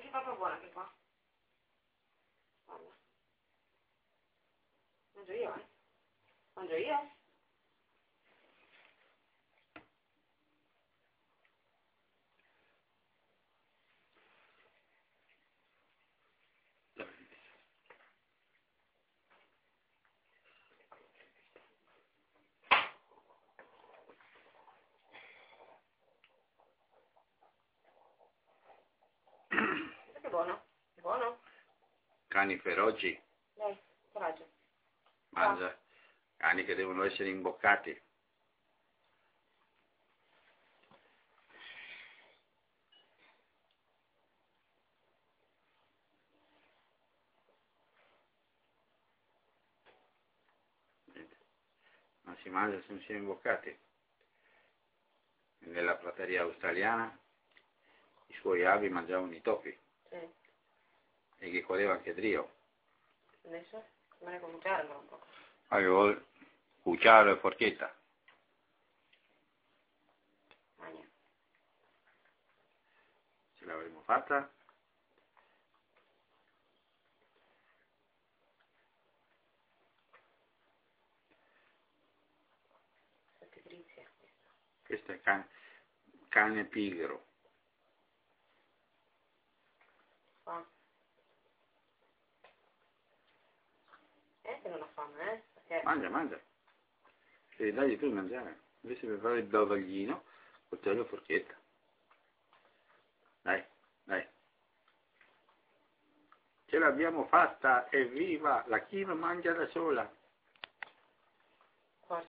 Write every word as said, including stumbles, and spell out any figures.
proprio buona che qua. Guarda. Mangio io, eh. Mangio io. Che buono. È buono? Cani feroci. Dai, coraggio. Mangia. Cani che devono essere imboccati. Non si mangia se non si è imboccati. Nella prateria australiana i suoi avi mangiavano i topi. Sì. E che correva anche Drio. Adesso? Me ne cominciare un po'. Avevo cucciaro e forchetta. Magna. Ce l'avremmo fatta. Che delizia. Questo è cane, cane pigro. Qua. Eh, che non ho fame, eh? Perché... Mangia, mangia. Devi dargli tu da mangiare. Invece per fare il bavaglino, coltello e forchetta. Dai, dai. Ce l'abbiamo fatta, evviva! La Kino mangia da sola.